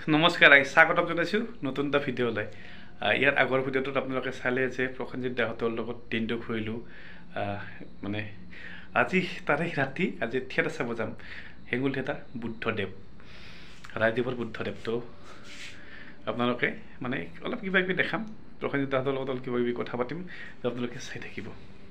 নমস্কাৰ স্বাগতম জনাইছোঁ নতুন এটা ভিডিঅ'লৈ ইয়াৰ আগৰ ভিডিঅ'টোত আপোনালোকে চালে যে প্ৰসেনজিৎ দাহঁতৰ লগত দিনটো ঘূৰিলোঁ মানে আজি তাৰিখ ৰাতি আজি থিয়েটাৰ চাব যাম হেঙুল থিয়েটাৰ বুদ্ধদেৱ ৰাজদ্বীপৰ বুদ্ধদেৱ তো আপোনালোকে মানে অলপ কিবা কিবি দেখাম প্ৰসেনজিৎ দাহঁতৰ লগত অলপ কিবা কিবি কথা পাতিম আপোনালোকে চাই থাকিব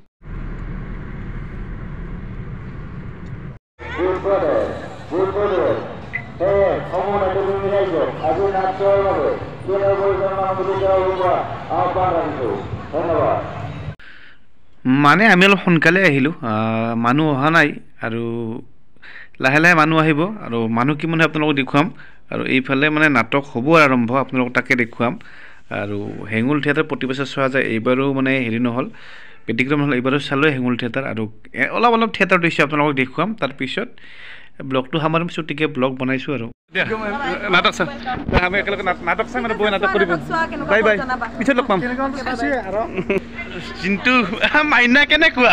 মানে আমি অলপ সোনকালে আহিলোঁ মানুহ অহা নাই আৰু লাহে লাহে মানুহ আহিব আৰু মানুহ কিমান আপোনালোকক দেখুৱাম আৰু এইফালে মানে নাটক হ'ব আৰম্ভ আপোনালোকক তাকে দেখুৱাম আৰু হেঙুল থিয়েটাৰ প্ৰতি বছৰ চোৱা যায় এইবাৰো মানে হেৰি নহ'ল ব্যতিক্ৰম নহ'ল এইবাৰো চালোঁ হেঙুল থিয়েটাৰ আৰু অলপ অলপ থিয়েটাৰ দিছোঁ আপোনালোকক দেখুৱাম তাৰপিছত ব্লগটো সামৰিম চুটিকৈ ব্লগ বনাইছোঁ আৰু নাটক চাম আমি একেলগে নাটক চাম আৰু বৈ নাটক কৰিব বাই বাই পিছত লগ পাম কিন্তু মাইনা কেনেকুৱা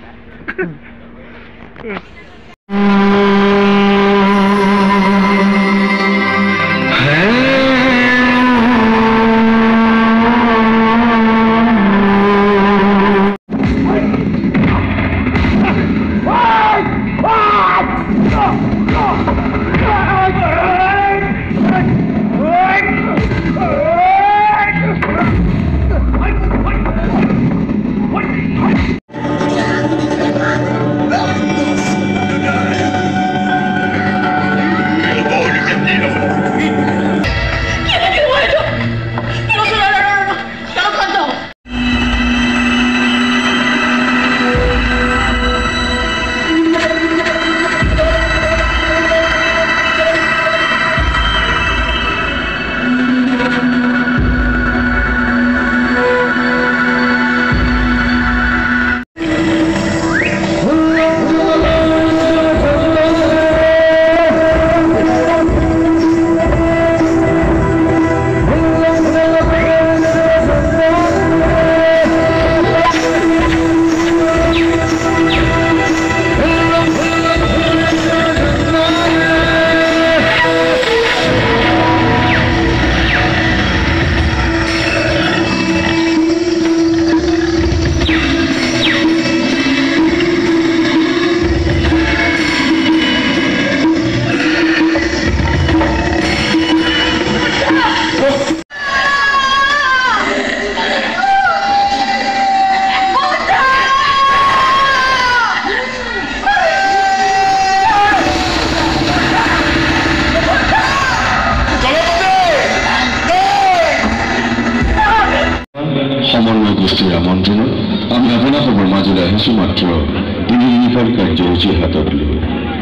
সমন্বয় গোষ্ঠীৰ আমন্ত্ৰণত আমি আপোনালোকৰ মাজলৈ আহিছোঁ মাত্ৰ তিনিদিনীয়া কাৰ্যসূচী হাতত লৈ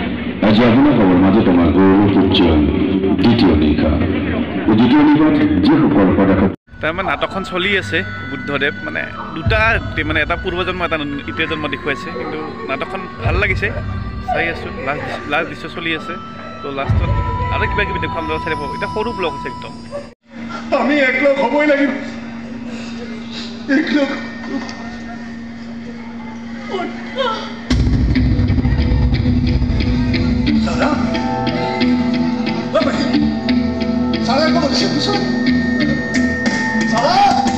আজি আপোনালোকৰ মাজত আমাৰ গৌৰৱপূৰ্ণ দ্বিতীয় নিশা দ্বিতীয় নিশাত যিসকল পদক্ষেপ তাৰমানে নাটকখন চলি আছে বুদ্ধদেৱ মানে দুটা মানে এটা পূৰ্বজন্ম এটা এতিয়া জন্ম দেখুৱাইছে কিন্তু নাটকখন ভাল লাগিছে চাই আছোঁ লাষ্ট দৃশ্য চলি আছে তো লাষ্টত আৰু কিবা কিবি দেখুৱাম ল'ৰা ছোৱালী এতিয়া সৰু ব্লগ হৈছে একদম আমি একলগ হ'বই লাগিব একলগ সারা সারা কত বুঝছো সারা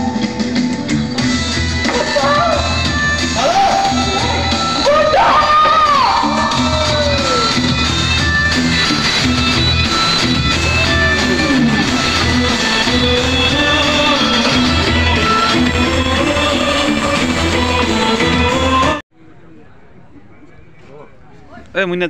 মুন্না